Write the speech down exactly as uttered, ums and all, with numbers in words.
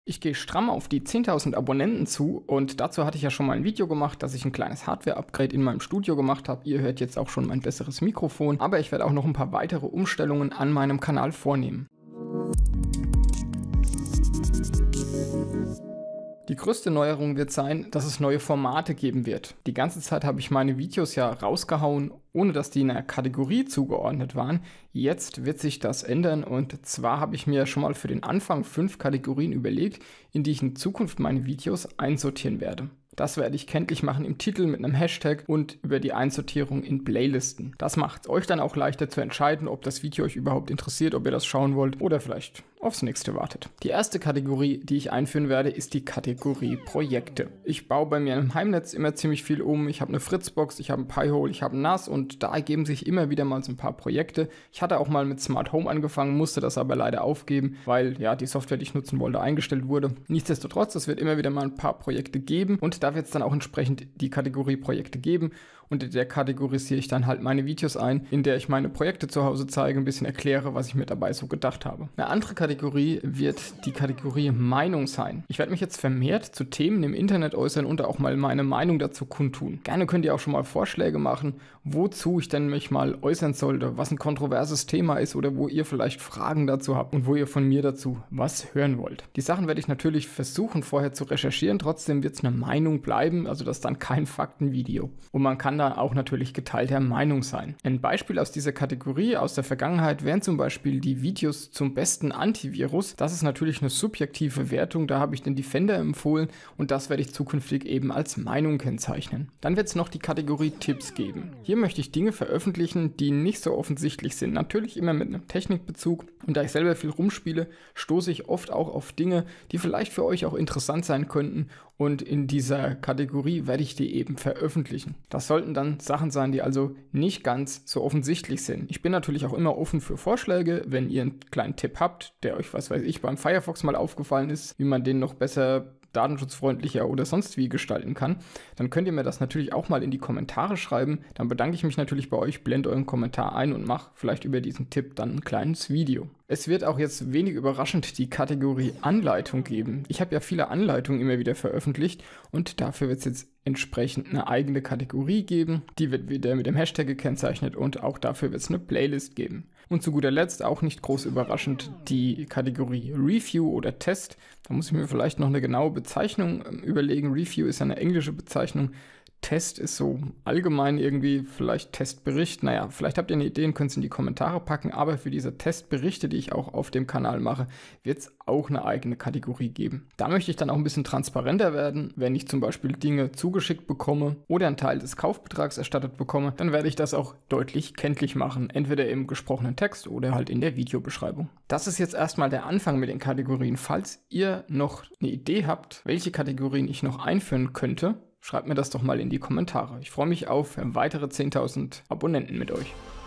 Ich gehe stramm auf die zehntausend Abonnenten zu und dazu hatte ich ja schon mal ein Video gemacht, dass ich ein kleines Hardware-Upgrade in meinem Studio gemacht habe. Ihr hört jetzt auch schon mein besseres Mikrofon, aber ich werde auch noch ein paar weitere Umstellungen an meinem Kanal vornehmen. Die größte Neuerung wird sein, dass es neue Formate geben wird. Die ganze Zeit habe ich meine Videos ja rausgehauen, ohne dass die in einer Kategorie zugeordnet waren. Jetzt wird sich das ändern und zwar habe ich mir schon mal für den Anfang fünf Kategorien überlegt, in die ich in Zukunft meine Videos einsortieren werde. Das werde ich kenntlich machen im Titel mit einem Hashtag und über die Einsortierung in Playlisten. Das macht es euch dann auch leichter zu entscheiden, ob das Video euch überhaupt interessiert, ob ihr das schauen wollt oder vielleicht aufs nächste wartet. Die erste Kategorie, die ich einführen werde, ist die Kategorie Projekte. Ich baue bei mir im Heimnetz immer ziemlich viel um. Ich habe eine Fritzbox, ich habe ein Pi-Hole, ich habe ein N A S und da ergeben sich immer wieder mal so ein paar Projekte. Ich hatte auch mal mit Smart Home angefangen, musste das aber leider aufgeben, weil ja die Software, die ich nutzen wollte, eingestellt wurde. Nichtsdestotrotz, es wird immer wieder mal ein paar Projekte geben und da wird es dann auch entsprechend die Kategorie Projekte geben und in der kategorisiere ich dann halt meine Videos ein, in der ich meine Projekte zu Hause zeige, ein bisschen erkläre, was ich mir dabei so gedacht habe. Eine andere Kategorie wird die Kategorie Meinung sein. Ich werde mich jetzt vermehrt zu Themen im Internet äußern und auch mal meine Meinung dazu kundtun. Gerne könnt ihr auch schon mal Vorschläge machen, wozu ich denn mich mal äußern sollte, was ein kontroverses Thema ist oder wo ihr vielleicht Fragen dazu habt und wo ihr von mir dazu was hören wollt. Die Sachen werde ich natürlich versuchen vorher zu recherchieren, trotzdem wird es eine Meinung bleiben, also das ist dann kein Faktenvideo. Und man kann da auch natürlich geteilter Meinung sein. Ein Beispiel aus dieser Kategorie aus der Vergangenheit wären zum Beispiel die Videos zum besten Antivirus. Das ist natürlich eine subjektive Wertung, da habe ich den Defender empfohlen und das werde ich zukünftig eben als Meinung kennzeichnen. Dann wird es noch die Kategorie Tipps geben. Hier möchte ich Dinge veröffentlichen, die nicht so offensichtlich sind. Natürlich immer mit einem Technikbezug und da ich selber viel rumspiele, stoße ich oft auch auf Dinge, die vielleicht für euch auch interessant sein könnten und in dieser Kategorie werde ich die eben veröffentlichen. Das sollten dann Sachen sein, die also nicht ganz so offensichtlich sind. Ich bin natürlich auch immer offen für Vorschläge, wenn ihr einen kleinen Tipp habt, der euch, was weiß ich, beim Firefox mal aufgefallen ist, wie man den noch besser datenschutzfreundlicher oder sonst wie gestalten kann, dann könnt ihr mir das natürlich auch mal in die Kommentare schreiben. Dann bedanke ich mich natürlich bei euch, blende euren Kommentar ein und mache vielleicht über diesen Tipp dann ein kleines Video. Es wird auch jetzt wenig überraschend die Kategorie Anleitung geben. Ich habe ja viele Anleitungen immer wieder veröffentlicht und dafür wird es jetzt entsprechend eine eigene Kategorie geben. Die wird wieder mit dem Hashtag gekennzeichnet und auch dafür wird es eine Playlist geben. Und zu guter Letzt, auch nicht groß überraschend, die Kategorie Review oder Test. Da muss ich mir vielleicht noch eine genaue Bezeichnung überlegen. Review ist ja eine englische Bezeichnung. Test ist so allgemein irgendwie, vielleicht Testbericht. Naja, vielleicht habt ihr eine Idee und könnt es in die Kommentare packen. Aber für diese Testberichte, die ich auch auf dem Kanal mache, wird es auch eine eigene Kategorie geben. Da möchte ich dann auch ein bisschen transparenter werden. Wenn ich zum Beispiel Dinge zugeschickt bekomme oder einen Teil des Kaufbetrags erstattet bekomme, dann werde ich das auch deutlich kenntlich machen. Entweder im gesprochenen Text oder halt in der Videobeschreibung. Das ist jetzt erstmal der Anfang mit den Kategorien. Falls ihr noch eine Idee habt, welche Kategorien ich noch einführen könnte, schreibt mir das doch mal in die Kommentare. Ich freue mich auf weitere zehntausend Abonnenten mit euch.